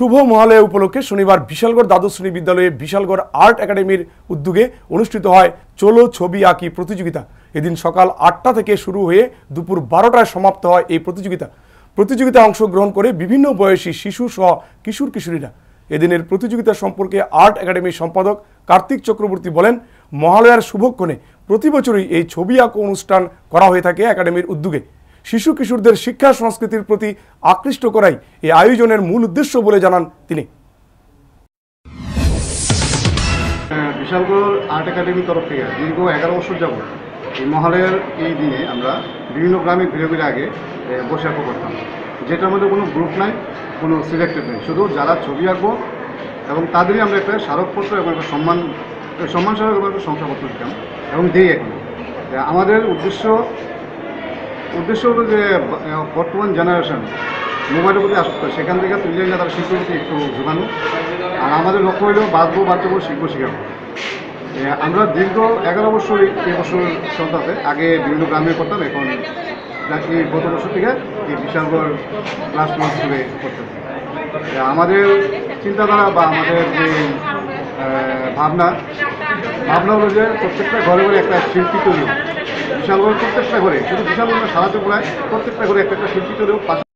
শুভ মহালয়া উপলক্ষে শনিবার বিশালগড় দ্বাদশ শ্রেণী বিদ্যালয়ে বিশালগড় আর্ট একাডেমির উদ্যোগে অনুষ্ঠিত হয় চলো ছবি আঁকি প্রতিযোগিতা। এদিন সকাল ৮টা থেকে শুরু হয়ে দুপুর 12টায় সমাপ্ত হয় এই প্রতিযোগিতায় অংশগ্রহণ করে বিভিন্ন বয়সী শিশু সহ কিশোর কিশোরীরা। এদিনের প্রতিযোগিতা সম্পর্কে আর্ট একাডেমির সম্পাদক কার্তিক চক্রবর্তী বলেন, মহালয়ার শুভক্ষণে প্রতি বছরই এই ছবি আঁকো অনুষ্ঠান করা হয়ে থাকে একাডেমির উদ্যোগে। শিশু কিশোরদের শিক্ষা সংস্কৃতির প্রতি আকৃষ্ট করাই এই আয়োজনের মূল উদ্দেশ্য বলে জানান তিনি। বিশালগড় আর্ট একাডেমির তরফ থেকে দীর্ঘ 11 বছর যাব এই মহালয়ার এই দিনে আমরা বিভিন্ন গ্রামে ঘুরে ঘুরে আগে বসে আঁকো করতাম, যেটার মধ্যে কোনো গ্রুপ নাই, কোনো সিলেক্টেড নেই, শুধু যারা ছবি আঁকবো এবং তাদেরই আমরা একটা স্মারকপত্র এবং একটা সম্মানস্বরূপ এবং একটা শংসাপত্র দিতাম এবং দিই। এখন আমাদের উদ্দেশ্য হলো যে বর্তমান জেনারেশন মোবাইলের প্রতি আসক্ত, সেখান থেকে তুলে নিয়ে তারা শিল্পের প্রতি একটু ঝুঁকানো। আর আমাদের লক্ষ্য হলো বাচ্চাগুলো শিল্প শেখাবো। আমরা দীর্ঘ 11 বছর এই বছর চলতে আগে বিভিন্ন গ্রামে করতাম, এখন এই গত বছর থেকে এই বিশালগড় ক্লাস 2 স্কুলে করতেছি। আমাদের চিন্তাধারা বা আমাদের যে ভাবনা হলো যে প্রত্যেকটা ঘরে ঘরে একটা শিল্পী তৈরি, বিশালগড় প্রত্যেকটা ঘরে, শুধু বিশালগড় সারা ত্রিপুরায় প্রত্যেকটা ঘরে একটা শিল্পী তৈরি।